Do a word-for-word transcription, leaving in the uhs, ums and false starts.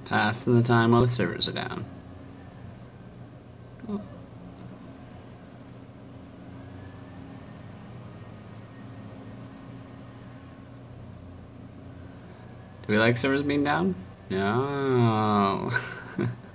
Passing the time while the servers are down. Oh. Do we like servers being down? No.